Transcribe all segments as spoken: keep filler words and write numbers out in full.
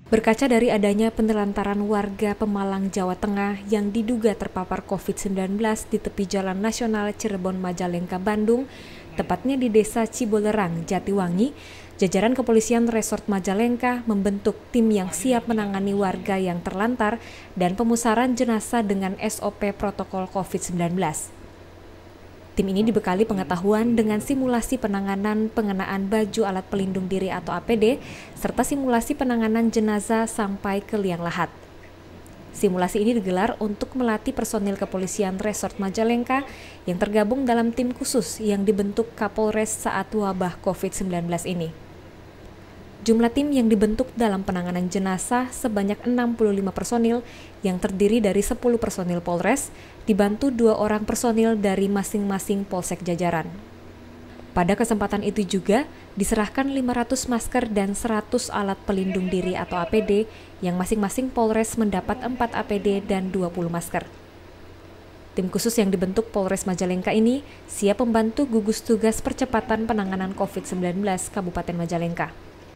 Berkaca dari adanya penelantaran warga Pemalang, Jawa Tengah yang diduga terpapar covid sembilan belas di tepi Jalan Nasional Cirebon Majalengka, Bandung, tepatnya di Desa Cibolerang, Jatiwangi, jajaran kepolisian Resort Majalengka membentuk tim yang siap menangani warga yang terlantar dan pemusaran jenazah dengan S O P protokol covid sembilan belas. Tim ini dibekali pengetahuan dengan simulasi penanganan pengenaan baju alat pelindung diri atau A P D, serta simulasi penanganan jenazah sampai ke liang lahat. Simulasi ini digelar untuk melatih personil kepolisian Resort Majalengka yang tergabung dalam tim khusus yang dibentuk Kapolres saat wabah covid sembilan belas ini. Jumlah tim yang dibentuk dalam penanganan jenazah sebanyak enam puluh lima personil yang terdiri dari sepuluh personil Polres, dibantu dua orang personil dari masing-masing polsek jajaran. Pada kesempatan itu juga diserahkan lima ratus masker dan seratus alat pelindung diri atau A P D yang masing-masing Polres mendapat empat A P D dan dua puluh masker. Tim khusus yang dibentuk Polres Majalengka ini siap membantu gugus tugas percepatan penanganan covid sembilan belas Kabupaten Majalengka.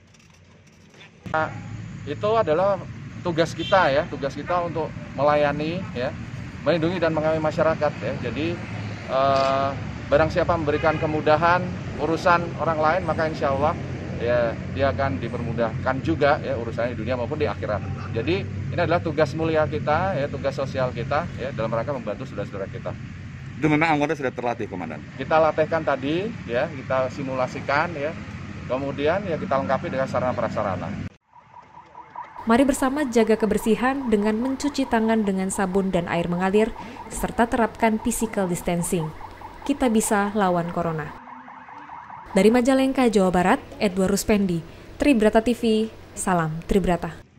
Itu adalah tugas kita ya, tugas kita untuk melayani ya, melindungi dan mengawasi masyarakat ya. Jadi eh, barang siapa memberikan kemudahan urusan orang lain, maka insya Allah ya dia akan dipermudahkan juga ya urusannya di dunia maupun di akhirat. Jadi ini adalah tugas mulia kita ya, tugas sosial kita ya dalam rangka membantu saudara-saudara kita. Itu memang anggota sudah terlatih, Komandan? Kita latihkan tadi ya, kita simulasikan ya, kemudian ya kita lengkapi dengan sarana prasarana. Mari bersama jaga kebersihan dengan mencuci tangan dengan sabun dan air mengalir, serta terapkan physical distancing. Kita bisa lawan corona. Dari Majalengka, Jawa Barat, Edward Ruspendi, Tribrata T V, salam Tribrata.